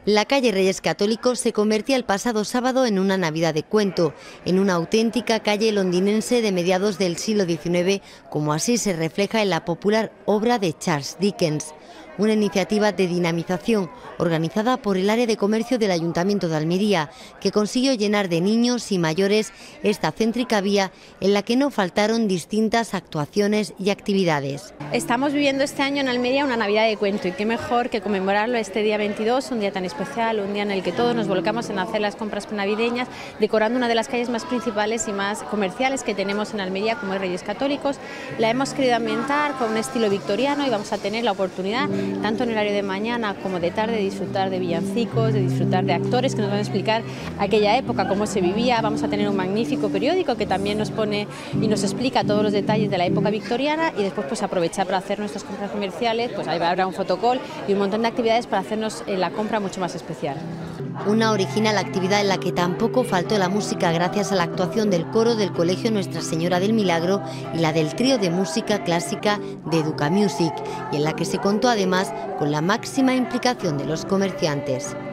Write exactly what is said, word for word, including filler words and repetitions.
La calle Reyes Católicos se convertía el pasado sábado en una Navidad de cuento, en una auténtica calle londinense de mediados del siglo diecinueve, como así se refleja en la popular obra de Charles Dickens. Una iniciativa de dinamización organizada por el área de comercio del Ayuntamiento de Almería, que consiguió llenar de niños y mayores esta céntrica vía en la que no faltaron distintas actuaciones y actividades. Estamos viviendo este año en Almería una Navidad de cuento y qué mejor que conmemorarlo este día veintidós, un día tan especial, un día en el que todos nos volcamos en hacer las compras navideñas, decorando una de las calles más principales y más comerciales que tenemos en Almería, como es Reyes Católicos. La hemos querido ambientar con un estilo victoriano y vamos a tener la oportunidad, tanto en el horario de mañana como de tarde, de disfrutar de villancicos, de disfrutar de actores que nos van a explicar aquella época, cómo se vivía. Vamos a tener un magnífico periódico que también nos pone y nos explica todos los detalles de la época victoriana, y después pues aprovechar para hacer nuestras compras comerciales. Pues ahí habrá un fotocall y un montón de actividades para hacernos la compra mucho más especial. Una original actividad en la que tampoco faltó la música, gracias a la actuación del coro del Colegio Nuestra Señora del Milagro y la del trío de música clásica de Educa Music, y en la que se contó además con la máxima implicación de los comerciantes.